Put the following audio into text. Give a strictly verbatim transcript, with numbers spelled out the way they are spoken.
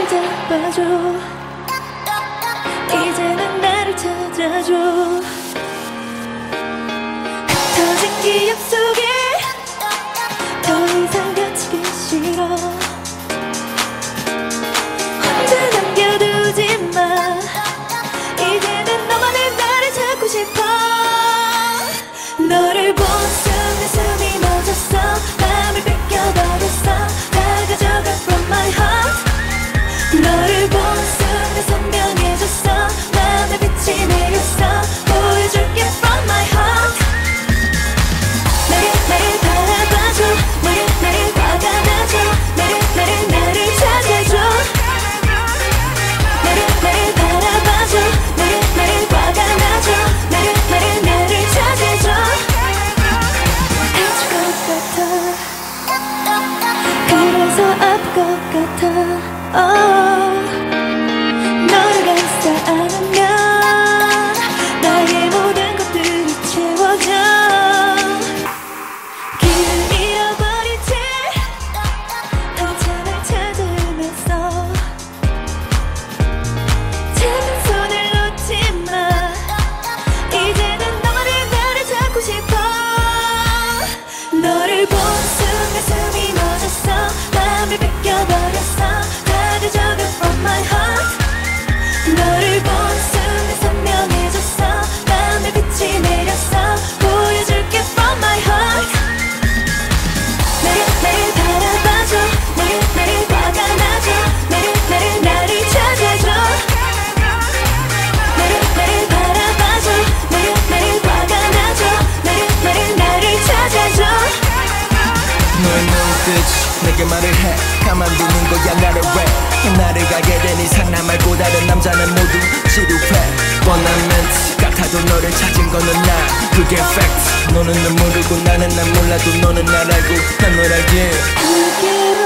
나를 잡아줘. 이제는 나를 찾아줘. 흩어진 기억 속에 더 이상 갇히기 싫어. 혼자 남겨두지 마. 이제는 너만을 나를 찾고 싶어. 너를 본 순간 숨이 멎었어. 맘을 뺏겨버렸어. 다 가져가 from my heart. 너를 본 순간 선명해졌어. 맘에 빛이 내렸어. 보여줄게 from my heart. 나를 나를 바라봐줘. 나를 나를 화가 나줘. 나를 나를 나를 찾아줘. 나를 나를 바라봐줘. 나를 나를 화가 나줘. 나를 나를 나를 찾아줘. 해줄 것 같아. 그래서 아플 것 같아. Oh, 너를 가서 안으면 나의 모든 것들이 채워져. 길을 잃어버린 채 한참을 찾으면서 찾은 손을 놓지 마. 이제는 너만을 나를 찾고 싶어. 너를 본 순간 숨이 멎었어. 맘을 뺏겨버렸어. 다 가져가 from my heart. 너를 본 순간 선명해졌어. 맘에 빛이 내렸어. 보여줄게 from my heart. 나를 나를 바라봐줘. 나를 나를 화가 나줘. 나를 나를 나를 찾아줘. 나를 나를 바라봐줘. 나를 나를 화가 나줘. 나를 나를 나를 찾아줘. 너의 눈빛 내게 말을 해. 가만두는 거야 나를 왜. 나를 가게 된 이상 나 말고 다른 남자는 모두 지루해. 뻔한 멘트 같아도 너를 찾은 거는 나. 그게 팩트. 너는 날 모르고 나는 날 몰라도 너는 날 알고 난 널 알기에. 그게